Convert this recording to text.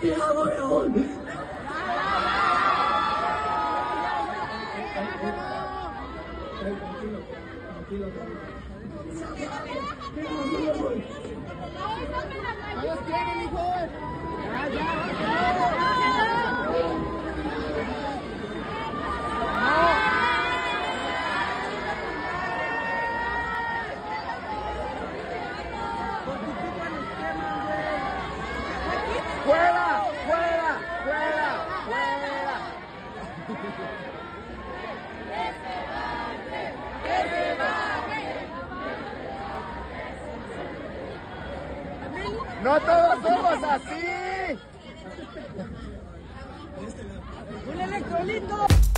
¡Ya, weón! Todos quieren, hijo. ¡Fuera! ¡Fuera! ¡Fuera! ¡Fuera! ¡No todos somos así! ¡Un electrolito!